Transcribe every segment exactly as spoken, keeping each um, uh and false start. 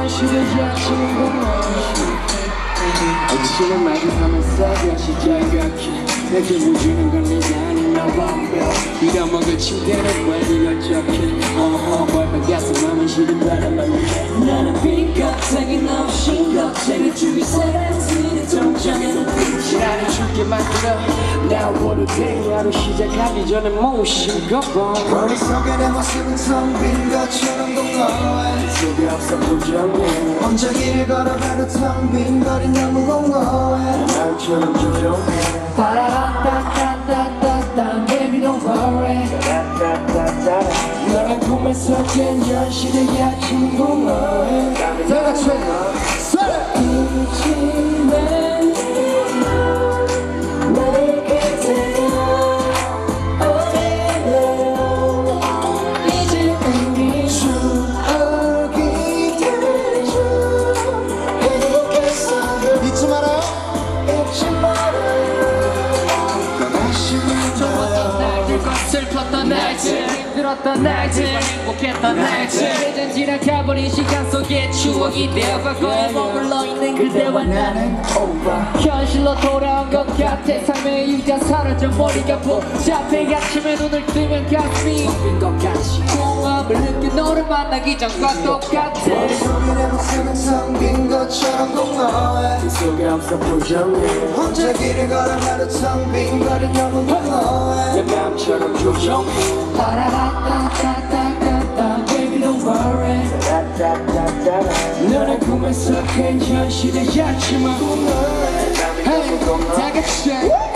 현실의 야침은 아침을 맞이하면서 역시 절벽해 내게 무지는 건 내가 아닌 너 완벽 네가 먹을 침대는 멀리 열적해 어허 벌벌 가슴 마음은 시린 바람 나는 빈껍데기 너 신껍데기 주위 사람들의 동정에는 시간을 죽게 만들어 Now what a day 하루 시작하기 전에 모신 거봐 머릿속에 내 모습은 텅 빈 것처럼 공허해 속에 없어 부정해 혼자 길을 걸어가도 텅 빈 거리 너무 공허해 나처럼 조종해 따라라따따따따따 Baby don't worry 너란 꿈에 섞인 현실의 아침 공허해 다 같이 슬펐던 날들 힘들었던 날들 행복했던 날들 이젠 지나가버린 시간 속에 추억이 되어 과거에 머물러 있는 그대와 나는 현실로 돌아온 것 같아 삶의 이유가 사라져 머리가 복잡해 아침에 눈을 뜨면 가슴이 빈 것 같이 공허함을 느껴 너를 만나기 전과 똑같아 머릿속에 내 모습은 텅 빈 것처럼 공허해 그 속에 없어 부정해 혼자 길을 걸어가도 텅 빈 거리 너무 공허해 내 맘처럼 조종해 따라라따따따따 Baby don't worry 너의 꿈에 섞인 현실의 야침은 Hey, 다 같이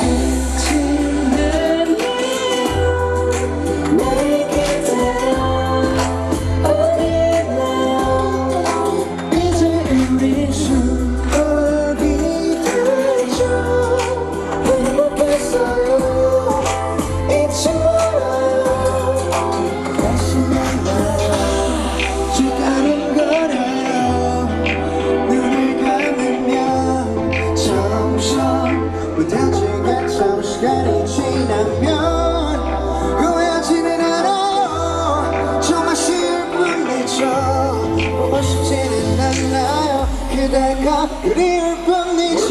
그대가 그리울 뿐이죠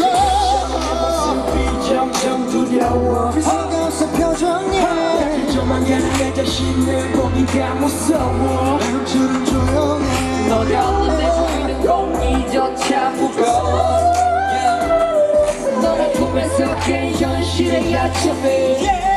점점 두려워 버거워서 표정이 조만간은 내 자신을 보기가 무서워 마음처럼 조용해 너라도 내 보이는 공기조차 무거워 너의 꿈에 섞인 현실의 아침에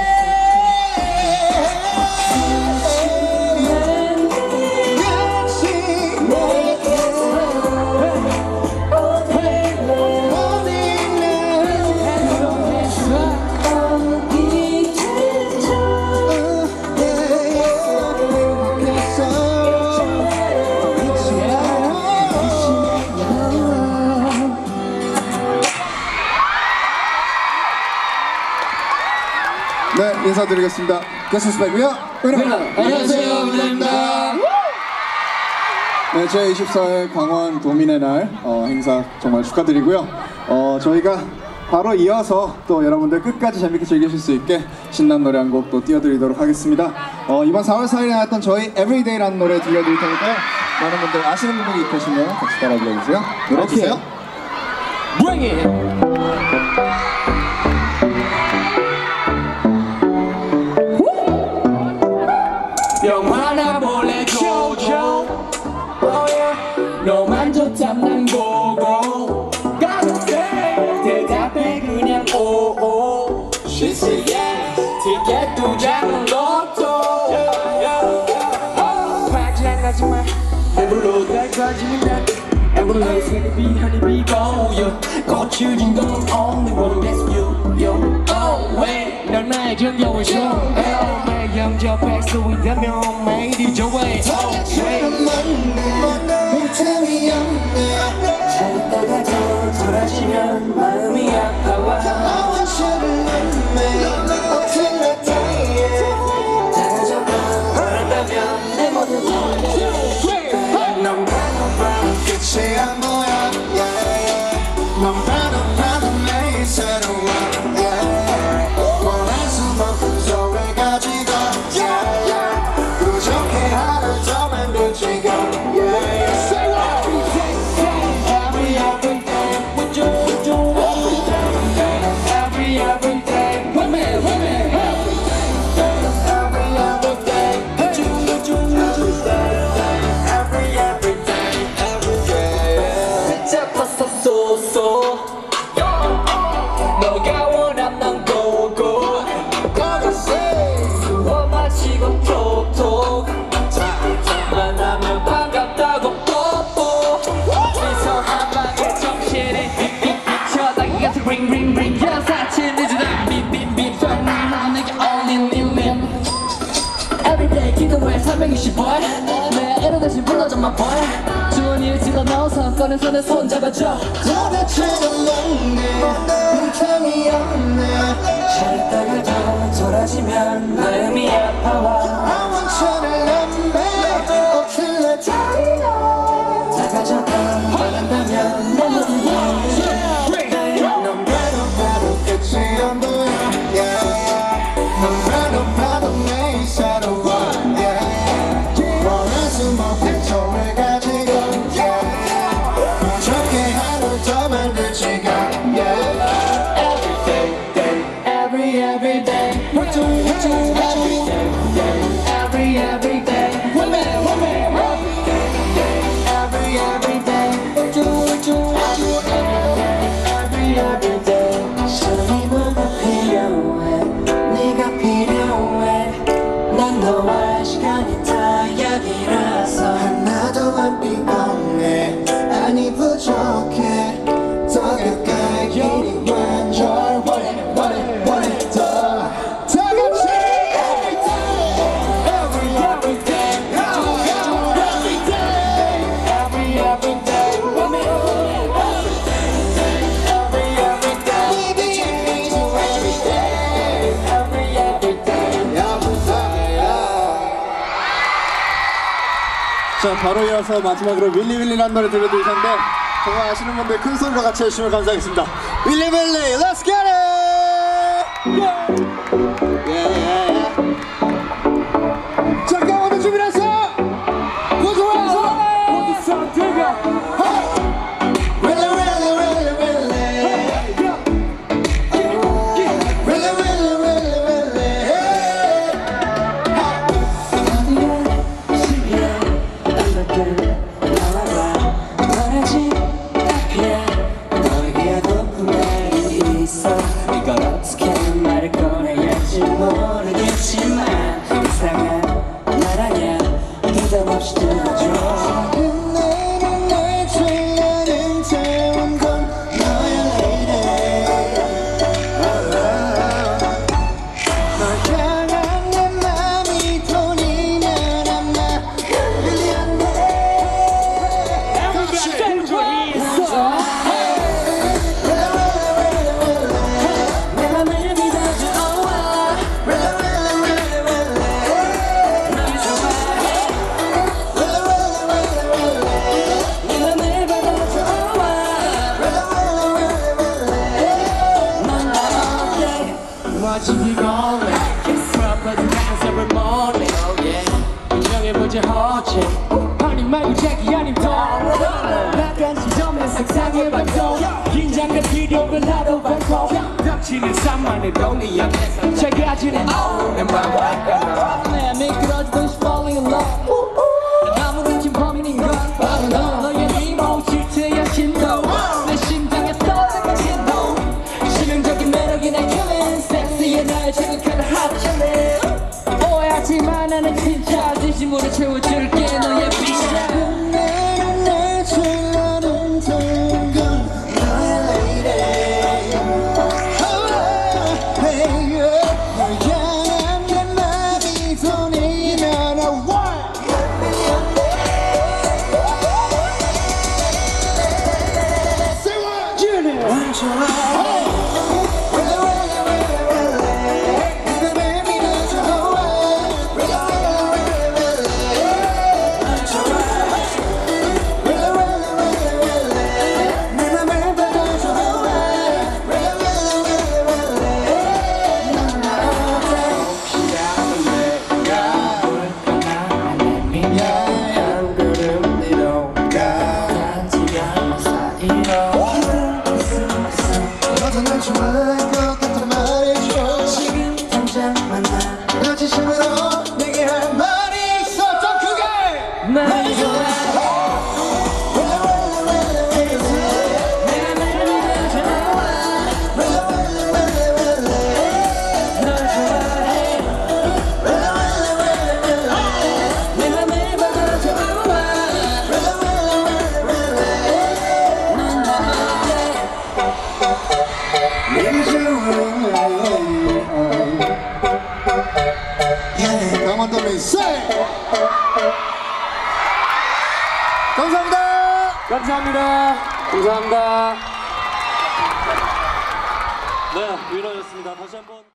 네, 인사드리겠습니다. 게스트스백이요. 안녕하세요, 은하입니다. 네, 제이십사 회 강원 도민의 날 어, 행사 정말 축하드리고요. 어, 저희가 바로 이어서 또 여러분들 끝까지 재밌게 즐기실 수 있게 신나는 노래 한 곡 또 띄워드리도록 하겠습니다. 어, 이번 사월 사일에 나왔던 저희 Everyday라는 노래 들려드릴 테니까요. 많은 분들 아시는 분들이 계시면 같이 따라 불러주세요. 노래 주세요. Bring it! 영화나 몰래 조져 너만 좋담 난 보고 가는데 대답해 그냥 오오 She said yes 티켓 두 장은 로또 파지랑 가지마 배불러 달까지는 Everlasting be honey be gold 거칠진 건 only one that's you yo Oh wait 넌 나의 정겨운 show 내 영접할 수 있다면 매일이 좋아 처럼 만나 틈이 없네 찾다가 더 돌아지면 마음이 아파와 I want you to love me until I die 다가져가 원한다면 내 모든 넌 봐도 봐도 끝이 안 보여 넌 봐도 봐도 매일 새로워 원할 수만큼 소를 가지고 부족해 하루 더 만들지 왜 삼백육십 번 내 애로 대신 불러줘 my boy 좋은 일 찍어 넣어서 꺼낸 손에 손 잡아줘 도대체는 뭔데 빈틈이 없네 잘 있다가도 돌아지면 마음이 아파와 I want you to love me until I die 다가져도 바란다면 내 모든 일 넌 봐도 봐도 끝이 안 보여 넌 봐도 봐도 매일 새로워 원하지 못한 꿈을 가지고 부족해 하루 더 만들 지각 Every day, day, every every day What do you, what do you, what do you Every every day Women, women Every day, day, every every day What do you, what do you, what do you Every every day 시간이 뭐가 필요해 네가 필요해 난 너와의 시간이 타약이라서 하나도 안 피곤해 아니 부족해 더 가까이 길이 완전 원해 원해 원해 더 다같이 Every day Every every day Every day Every every day Every every day Every day Every every day 자, 바로 이어서 마지막으로 윌리 윌리라는 노래 들려드릴 텐데 정말 아시는 분들 큰 소리로 같이 해주시면 감사하겠습니다. 윌리 윌리, let's get it! Yeah, yeah, yeah. 자, 가운데 준비됐어? 고소 고소! 고소 들려! Really, really, really, really. Really, really, really, really. 어디야, 시비야, 안바들 나와봐. 말하지 않게 너에게 하고픈 말이 있어. 이걸 어떻게 말을 꺼내야 할지 모르겠지만 이상한 말 아냐 부담 없이 들어줘. Watching you going 프로포즈 같은 ceremony 인정해보자 허지 아니 말고 자기 아님 더 약간 시점에 상상해봐도 긴장된 필요를 하루 반복 덮치는 산만의 돈이 앞에서 작아지는 내 맘 내 미끄러지던 she falling in love 난 아무렇지 범인인 건 바로 너 너의 미모 실체야 신도 내 심장에 떠오르는 진동 치명적인 매력이 날 killing 섹시해 날 자극하는 합천해 오해하지만 나는 진짜 진심으로 채워줄게 너의 빛이야 날 제일 아름다운 건 너의 lady oh, hey, 널 향한 내 맘이 돈이면 I want Say what? 원 좋아 너도 날 좋아할 것 같아 말해줘 지금 당장 만나 너 진심으로 내게 할 말이 있어 더 크게 날 좋아 한가민 say. 감사합니다. 감사합니다. 감사합니다. 네, 유인호였습니다. 다시 한번.